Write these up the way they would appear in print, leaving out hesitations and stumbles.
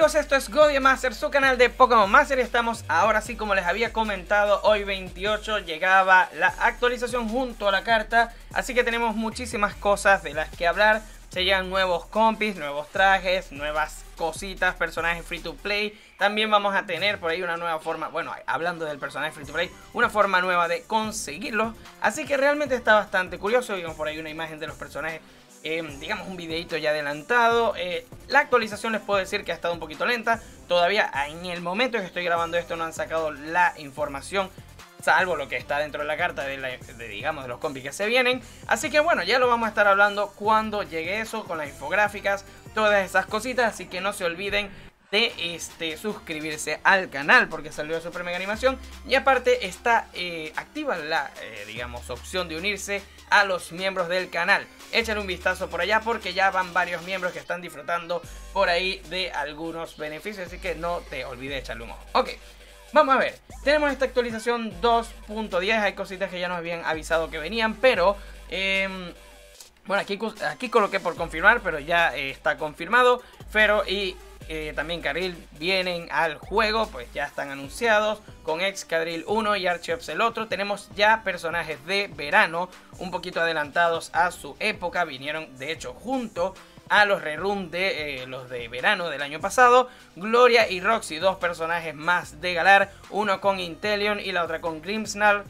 amigos, esto es GoDiemaster, su canal de Pokémon Master. Estamos ahora sí, como les había comentado, hoy 28 llegaba la actualización junto a la carta. Así que tenemos muchísimas cosas de las que hablar. Se llegan nuevos compis, nuevos trajes, nuevas cositas, personajes free to play. También vamos a tener por ahí una nueva forma, bueno, hablando del personaje free to play, una forma nueva de conseguirlos. Así que realmente está bastante curioso. Vimos por ahí una imagen de los personajes, digamos un videito ya adelantado. La actualización les puedo decir que ha estado un poquito lenta. Todavía en el momento que estoy grabando esto no han sacado la información, salvo lo que está dentro de la carta digamos, de los compis que se vienen. Así que bueno, ya lo vamos a estar hablando cuando llegue eso, con las infográficas, todas esas cositas. Así que no se olviden de suscribirse al canal, porque salió Super Mega Animación. Y aparte está activa la digamos, opción de unirse a los miembros del canal. Échale un vistazo por allá, porque ya van varios miembros que están disfrutando por ahí de algunos beneficios. Así que no te olvides echarle un ojo. Ok, vamos a ver, tenemos esta actualización 2.10, hay cositas que ya nos habían avisado que venían, pero bueno, aquí coloqué por confirmar, pero ya está confirmado. Fero y también Carril vienen al juego, pues ya están anunciados, con Excadrill 1 y Archeops el otro. Tenemos ya personajes de verano, un poquito adelantados a su época, vinieron de hecho junto a los rerun de los de verano del año pasado. Gloria y Roxy, dos personajes más de Galar, uno con Inteleon y la otra con Grimmsnarl,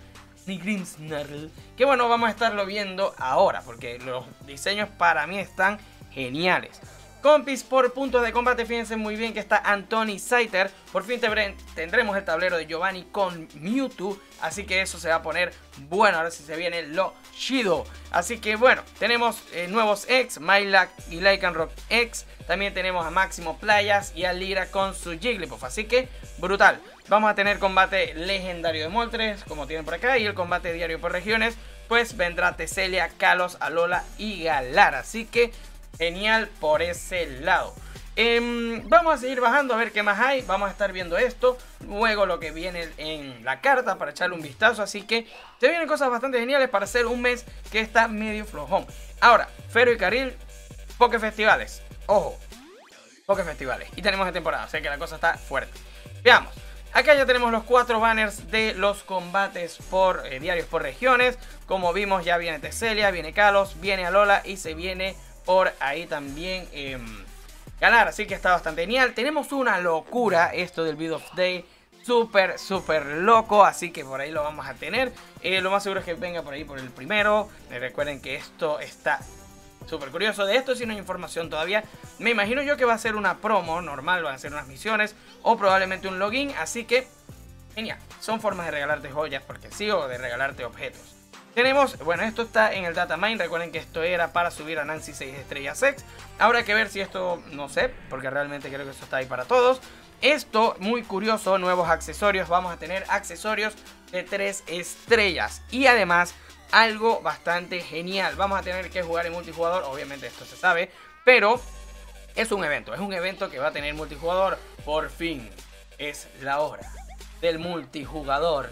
que bueno, vamos a estarlo viendo ahora, porque los diseños para mí están geniales. Compis por puntos de combate, fíjense muy bien que está Anthony Saiter. Por fin tendremos el tablero de Giovanni con Mewtwo, así que eso se va a poner bueno. Ahora sí se viene lo chido. Así que bueno, tenemos nuevos X, Mylac y Lycanroc X. También tenemos a Máximo Playas y a Lira con su Jigglypuff, así que brutal. Vamos a tener combate legendario de Moltres, como tienen por acá, y el combate diario por regiones, pues vendrá Tesselia, Kalos, Alola y Galar, así que genial por ese lado. Vamos a seguir bajando a ver qué más hay. Vamos a estar viendo esto, luego lo que viene en la carta para echarle un vistazo. Así que se vienen cosas bastante geniales para hacer un mes que está medio flojón. Ahora, Fero y Carril, Pokefestivales. Ojo, Pokefestivales. Y tenemos de temporada, o sea que la cosa está fuerte. Veamos. Acá ya tenemos los 4 banners de los combates por diarios por regiones. Como vimos, ya viene Tesselia, viene Kalos, viene Alola y se viene por ahí también Galar, así que está bastante genial. Tenemos una locura esto del Beat of Day, súper loco, así que por ahí lo vamos a tener. Lo más seguro es que venga por ahí por el primero. Recuerden que esto está súper curioso. De esto sí no hay información todavía. Me imagino yo que va a ser una promo normal, van a ser unas misiones o probablemente un login, así que genial. Son formas de regalarte joyas porque sí, o de regalarte objetos. Tenemos, bueno, esto está en el datamine. Recuerden que esto era para subir a Nancy 6 estrellas X. Habrá que ver si esto, no sé, porque realmente creo que esto está ahí para todos. Esto, muy curioso, nuevos accesorios. Vamos a tener accesorios de 3 estrellas. Y además, algo bastante genial. Vamos a tener que jugar en multijugador. Obviamente esto se sabe, pero es un evento que va a tener multijugador. Por fin, es la hora del multijugador.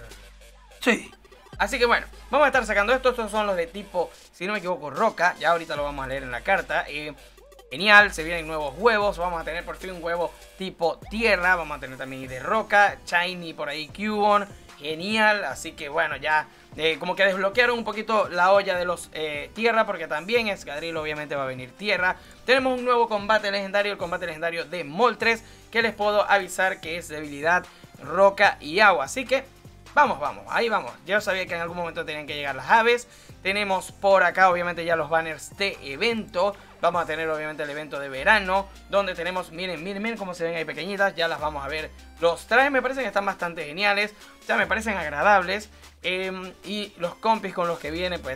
Sí. Así que bueno, vamos a estar sacando esto. Estos son los de tipo, si no me equivoco, roca. Ya ahorita lo vamos a leer en la carta. Genial, se vienen nuevos huevos. Vamos a tener por fin un huevo tipo tierra. Vamos a tener también de roca, shiny por ahí, Cubone. Genial, así que bueno, ya como que desbloquearon un poquito la olla de los tierra, porque también Excadrill obviamente va a venir tierra. Tenemos un nuevo combate legendario, el combate legendario de Moltres, que les puedo avisar que es debilidad, roca y agua. Así que vamos, ahí vamos. Yo sabía que en algún momento tenían que llegar las aves. Tenemos por acá obviamente ya los banners de evento. Vamos a tener obviamente el evento de verano, donde tenemos, miren cómo se ven ahí pequeñitas. Ya las vamos a ver. Los trajes me parecen que están bastante geniales, o sea, me parecen agradables. Y los compis con los que viene, pues,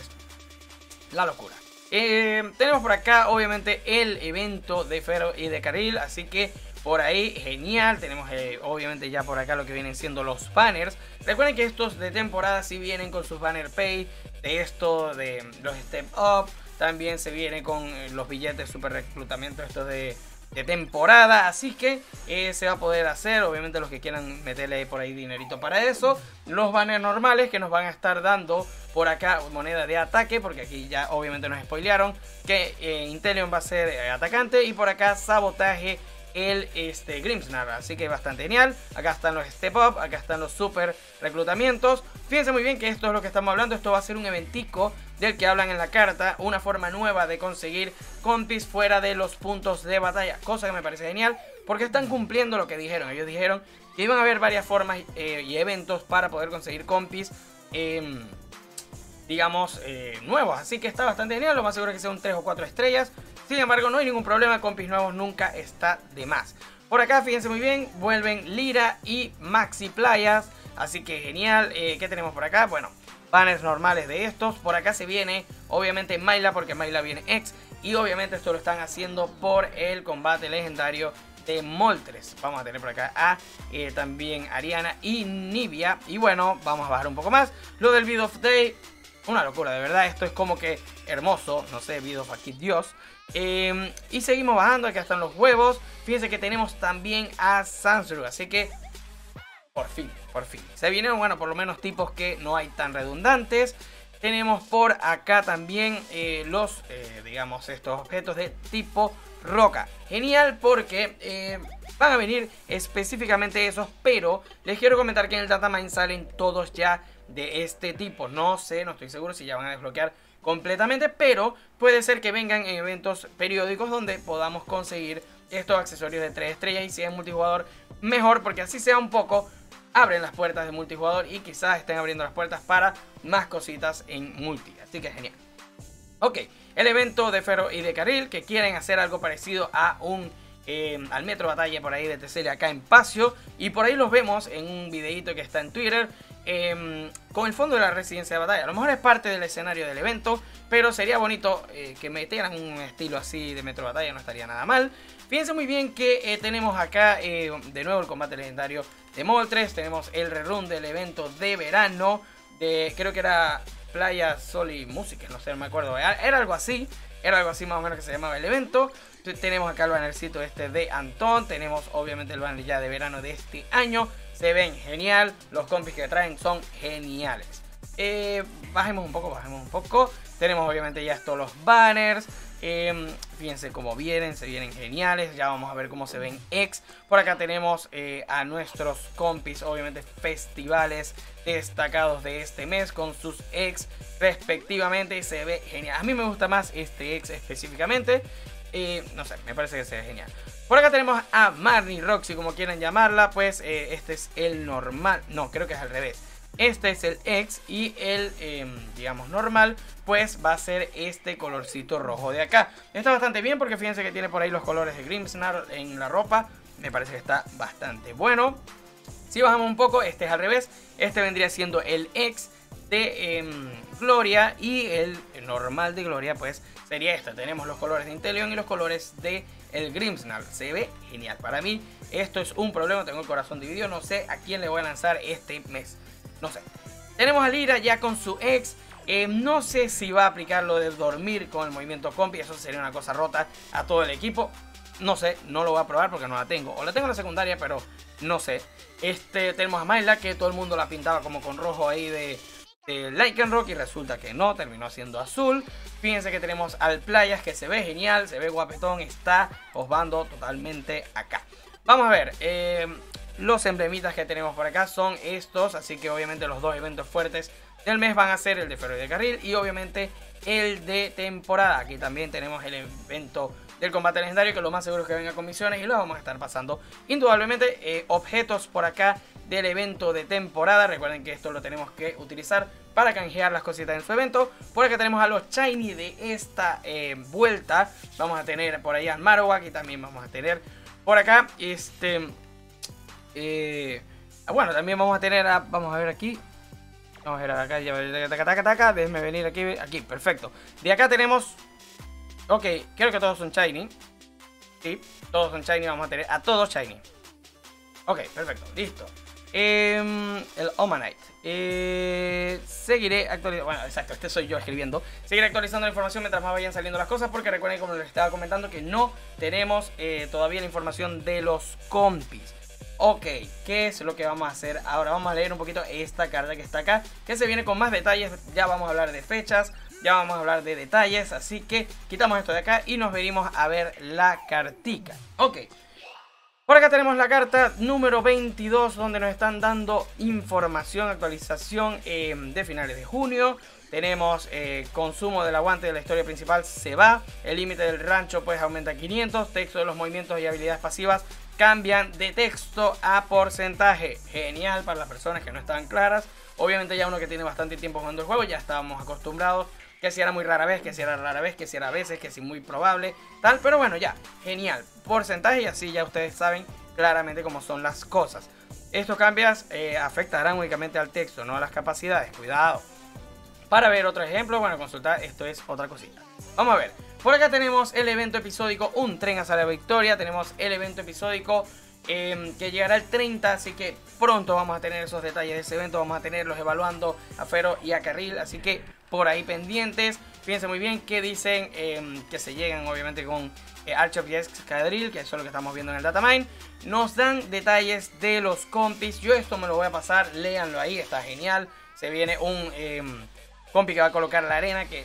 la locura. Tenemos por acá obviamente el evento de Fero y de Carril, así que por ahí genial. Tenemos obviamente ya por acá lo que vienen siendo los banners. Recuerden que estos de temporada sí vienen con sus banner pay, de esto de los step up. También se viene con los billetes super reclutamiento, estos de temporada. Así que se va a poder hacer, obviamente los que quieran meterle por ahí dinerito para eso. Los banners normales que nos van a estar dando por acá moneda de ataque, porque aquí ya obviamente nos spoilearon que Inteleon va a ser atacante. Y por acá sabotaje el Grimmsnarl, así que bastante genial. Acá están los Step Up, acá están los super reclutamientos. Fíjense muy bien que esto es lo que estamos hablando, esto va a ser un eventico del que hablan en la carta, una forma nueva de conseguir compis fuera de los puntos de batalla, cosa que me parece genial, porque están cumpliendo lo que dijeron. Ellos dijeron que iban a haber varias formas y eventos para poder conseguir compis, digamos, nuevos, así que está bastante genial. Lo más seguro es que sea un 3 o 4 estrellas. Sin embargo, no hay ningún problema, compis nuevos nunca está de más. Por acá, fíjense muy bien, vuelven Lyra y Maxi Playas, así que genial. ¿Qué tenemos por acá? Bueno, banners normales de estos. Por acá se viene, obviamente, Mayla, porque Mayla viene X. Y obviamente esto lo están haciendo por el combate legendario de Moltres. Vamos a tener por acá a también Ariana y Nibia. Y bueno, vamos a bajar un poco más. Lo del Bid of Day, una locura, de verdad. Esto es como que hermoso, no sé, Bid of aquí Dios. Y seguimos bajando, acá están los huevos. Fíjense que tenemos también a Sansru, así que por fin. Se vienen, bueno, por lo menos tipos que no hay tan redundantes. Tenemos por acá también los, digamos, estos objetos de tipo roca. Genial, porque van a venir específicamente esos, pero les quiero comentar que en el Datamine salen todos ya de este tipo. No sé, no estoy seguro si ya van a desbloquear completamente, pero puede ser que vengan en eventos periódicos donde podamos conseguir estos accesorios de 3 estrellas, y si es multijugador mejor, porque así sea un poco, abren las puertas de multijugador y quizás estén abriendo las puertas para más cositas en multi, así que genial. Ok, el evento de Ferro y de Carril, que quieren hacer algo parecido a un al Metro Batalla por ahí de Teselia acá en Pacio, y por ahí los vemos en un videito que está en Twitter. Con el fondo de la residencia de batalla. A lo mejor es parte del escenario del evento, pero sería bonito que metieran un estilo así de Metro Batalla, no estaría nada mal. Fíjense muy bien que tenemos acá de nuevo el combate legendario de Moltres. Tenemos el rerun del evento de verano de, creo que era Playa Sol y Música, no sé, no me acuerdo. Era algo así más o menos que se llamaba el evento. Tenemos acá el bannercito este de Antón. Tenemos obviamente el banner ya de verano de este año. Se ven genial, los compis que traen son geniales. Bajemos un poco. Tenemos obviamente ya estos los banners. Fíjense cómo vienen, se vienen geniales. Ya vamos a ver cómo se ven X. Por acá tenemos a nuestros compis, obviamente festivales destacados de este mes con sus X respectivamente. Se ve genial. A mí me gusta más este X específicamente. No sé, me parece que se ve genial. Por acá tenemos a Marnie Roxy, como quieran llamarla. Pues este es el normal. No, creo que es al revés. Este es el X y el, digamos, normal, pues va a ser este colorcito rojo de acá. Está bastante bien porque fíjense que tiene por ahí los colores de Grimmsnarl en la ropa. Me parece que está bastante bueno. Si bajamos un poco, este es al revés. Este vendría siendo el X de Gloria, y el normal de Gloria pues sería este. Tenemos los colores de Inteleon y los colores de el Grimmsnarl. Se ve genial. Para mí esto es un problema, tengo el corazón dividido. No sé a quién le voy a lanzar este mes. No sé. Tenemos a Lyra ya con su X. No sé si va a aplicar lo de dormir con el movimiento compi. Eso sería una cosa rota a todo el equipo. No sé, no lo voy a probar porque no la tengo. O la tengo en la secundaria, pero no sé. Tenemos a Mayla, que todo el mundo la pintaba como con rojo ahí de Lycanroc, y resulta que no, terminó siendo azul. Fíjense que tenemos al Playas, que se ve genial, se ve guapetón, está osvando totalmente acá. Vamos a ver, los emblemitas que tenemos por acá son estos, así que obviamente los dos eventos fuertes del mes van a ser el de Ferro y de Carril y obviamente el de temporada. Aquí también tenemos el evento del combate legendario, que lo más seguro es que venga con misiones y lo vamos a estar pasando indudablemente. Objetos por acá del evento de temporada, recuerden que esto lo tenemos que utilizar para canjear las cositas en su evento. Por acá tenemos a los shiny de esta vuelta. Vamos a tener por ahí al Marowak y también vamos a tener por acá bueno, también vamos a tener vamos a ver aquí. Vamos a ver acá, déjenme venir aquí, perfecto. De acá tenemos, ok, creo que todos son shiny. Sí, todos son shiny, vamos a tener a todos shiny. Ok, perfecto, listo. El Omanite. Seguiré actualizando. Bueno, exacto, este soy yo escribiendo. Seguiré actualizando la información mientras más vayan saliendo las cosas, porque recuerden, como les estaba comentando, que no tenemos todavía la información de los compis. Ok, ¿qué es lo que vamos a hacer ahora? Vamos a leer un poquito esta carta que está acá, que se viene con más detalles. Ya vamos a hablar de fechas, ya vamos a hablar de detalles, así que quitamos esto de acá y nos venimos a ver la cartica. Ok, Por acá tenemos la carta número 22, donde nos están dando información, actualización de finales de junio. Tenemos consumo del aguante de la historia principal se va. El límite del rancho pues aumenta a 500. Texto de los movimientos y habilidades pasivas cambian de texto a porcentaje. Genial para las personas que no estaban claras. Obviamente ya uno que tiene bastante tiempo jugando el juego ya estábamos acostumbrados. Que si era muy rara vez, que si era rara vez, que si era a veces, que si muy probable, tal. Pero bueno, ya, genial. Porcentaje y así ya ustedes saben claramente cómo son las cosas. Estos cambios afectarán únicamente al texto, no a las capacidades. Cuidado. Para ver otro ejemplo, bueno, consultar, esto es otra cosita. Vamos a ver. Por acá tenemos el evento episódico Un tren hacia la victoria. Tenemos el evento episódico que llegará el 30, así que pronto vamos a tener esos detalles de ese evento. Vamos a tenerlos evaluando a Fero y a Carril, así que por ahí pendientes. Fíjense muy bien que dicen que se llegan obviamente con Archer y Excadrill, que eso es lo que estamos viendo en el datamine. Nos dan detalles de los compis. Yo esto me lo voy a pasar, léanlo ahí, está genial. Se viene un compi que va a colocar la arena que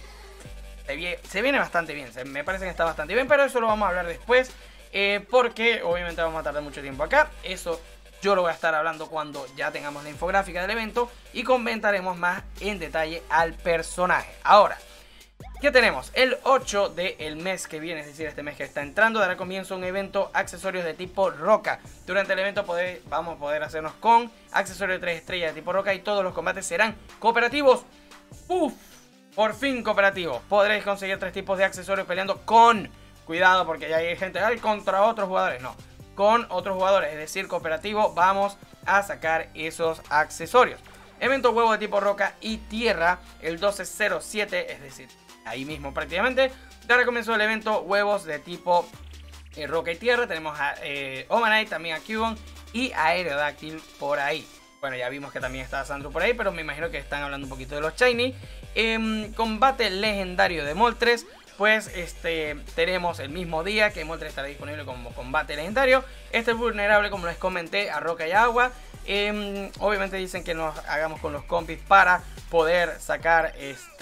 se viene bastante bien, me parece que está bastante bien, pero eso lo vamos a hablar después. Porque obviamente vamos a tardar mucho tiempo acá. Eso yo lo voy a estar hablando cuando ya tengamos la infográfica del evento y comentaremos más en detalle al personaje. Ahora, ¿qué tenemos? El 8 del mes que viene, es decir, este mes que está entrando, dará comienzo un evento accesorios de tipo roca. Durante el evento vamos a poder hacernos con accesorios de 3 estrellas de tipo roca y todos los combates serán cooperativos. ¡Uf! Por fin cooperativos. Podréis conseguir 3 tipos de accesorios peleando con... Cuidado porque ya hay gente contra otros jugadores. No, con otros jugadores, es decir, cooperativo. Vamos a sacar esos accesorios. Evento huevo de tipo roca y tierra el 1207, es decir, ahí mismo prácticamente. Dará comienzo el evento huevos de tipo roca y tierra. Tenemos a Omanite, también a Cubone y a Aerodáctil por ahí. Bueno, ya vimos que también está Sandro por ahí, pero me imagino que están hablando un poquito de los Shiny. Combate legendario de Moltres. Pues tenemos el mismo día que Moltres estará disponible como combate legendario. Este es vulnerable, como les comenté, a roca y agua. Obviamente dicen que nos hagamos con los compis para poder sacar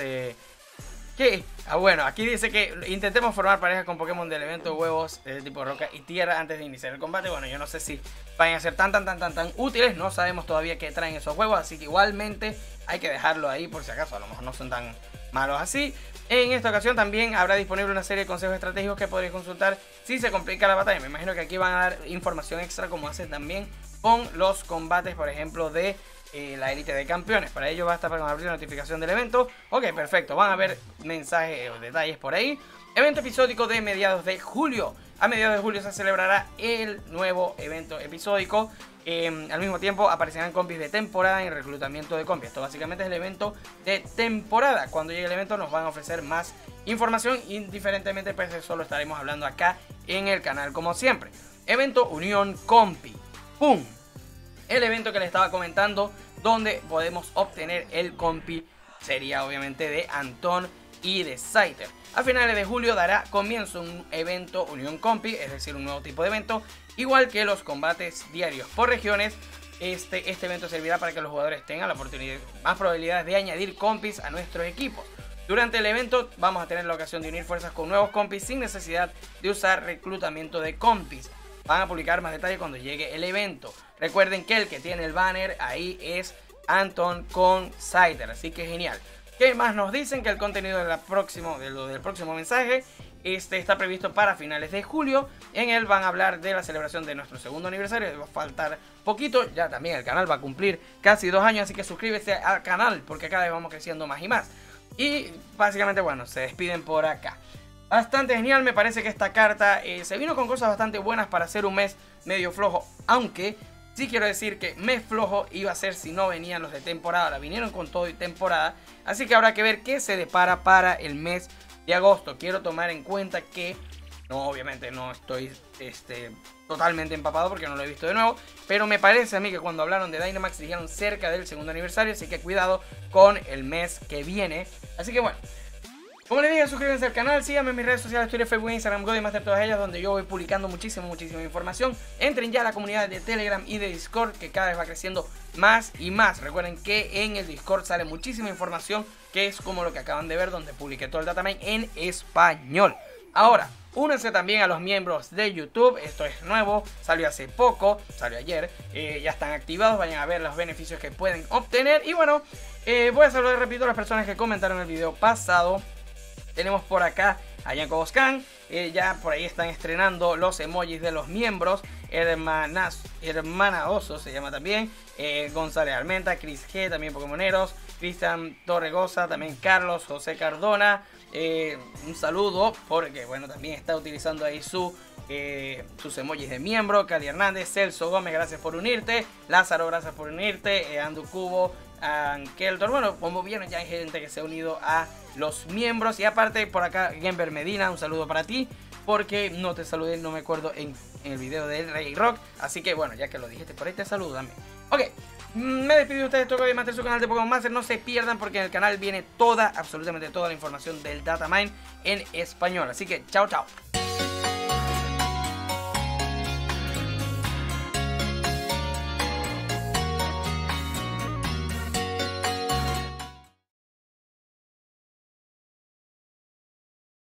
¿qué? Bueno, aquí dice que intentemos formar parejas con Pokémon del evento huevos de tipo roca y tierra antes de iniciar el combate. Bueno, yo no sé si van a ser tan útiles. No sabemos todavía qué traen esos huevos, así que igualmente hay que dejarlo ahí por si acaso. A lo mejor no son tan malos así. En esta ocasión también habrá disponible una serie de consejos estratégicos que podréis consultar si se complica la batalla. Me imagino que aquí van a dar información extra como hacen también con los combates, por ejemplo, de la élite de campeones. Para ello basta para abrir la notificación del evento. Ok, perfecto. Van a ver mensajes o detalles por ahí. Evento episódico de mediados de julio. A mediados de julio se celebrará el nuevo evento episódico. Al mismo tiempo aparecerán compis de temporada en reclutamiento de compis. Esto básicamente es el evento de temporada. Cuando llegue el evento nos van a ofrecer más información. Indiferentemente, pues eso lo estaremos hablando acá en el canal como siempre. Evento Unión Compi. ¡Pum! El evento que les estaba comentando, donde podemos obtener el compi, sería obviamente de Antón y de Scyther. A finales de julio dará comienzo un evento Unión Compi, es decir, un nuevo tipo de evento, igual que los combates diarios por regiones. Este evento servirá para que los jugadores tengan la oportunidad, más probabilidades de añadir compis a nuestros equipos. Durante el evento vamos a tener la ocasión de unir fuerzas con nuevos compis sin necesidad de usar reclutamiento de compis. Van a publicar más detalles cuando llegue el evento. Recuerden que el que tiene el banner ahí es Anton con Scyther, así que genial. ¿Qué más nos dicen? Que el contenido del próximo mensaje está previsto para finales de julio. En él van a hablar de la celebración de nuestro segundo aniversario. Va a faltar poquito, ya también el canal va a cumplir casi 2 años, así que suscríbete al canal porque cada vez vamos creciendo más y más. Y básicamente, bueno, se despiden por acá. Bastante genial, me parece que esta carta se vino con cosas bastante buenas para hacer un mes medio flojo, aunque sí quiero decir que mes flojo iba a ser si no venían los de temporada. Ahora vinieron con todo y temporada, así que habrá que ver qué se depara para el mes de agosto. Quiero tomar en cuenta que obviamente no estoy totalmente empapado porque no lo he visto de nuevo, pero me parece a mí que cuando hablaron de Dynamax dijeron cerca del segundo aniversario, así que cuidado con el mes que viene. Así que bueno, como les dije, suscríbanse al canal, síganme en mis redes sociales, Twitter, Facebook, Instagram, Godimaster, todas ellas, donde yo voy publicando muchísima información. Entren ya a la comunidad de Telegram y de Discord, que cada vez va creciendo más y más. Recuerden que en el Discord sale muchísima información, que es como lo que acaban de ver, donde publiqué todo el datamine en español. Ahora, únanse también a los miembros de YouTube, esto es nuevo, salió hace poco, salió ayer, ya están activados, vayan a ver los beneficios que pueden obtener. Y bueno, voy a saludar, repito, a las personas que comentaron el video pasado. Tenemos por acá a Yanko Boscan, ya por ahí están estrenando los emojis de los miembros. Hermana Oso se llama también, González Armenta, Chris G, también Pokémoneros, Cristian Torregoza, también Carlos José Cardona. Un saludo porque bueno, también está utilizando ahí sus emojis de miembro. Cali Hernández, Celso Gómez, gracias por unirte. Lázaro, gracias por unirte. Andu Cubo, Ankeltor. Bueno, como vieron, ya hay gente que se ha unido a los miembros. Y aparte por acá Gember Medina, un saludo para ti, porque no te saludé, no me acuerdo en el video de Rey Rock. Así que bueno, ya que lo dijiste por ahí, te saludo también. Ok, me despido de ustedes, toca de Master, su canal de Pokémon Master. No se pierdan porque en el canal viene absolutamente toda la información del Datamine en español. Así que chao, chao.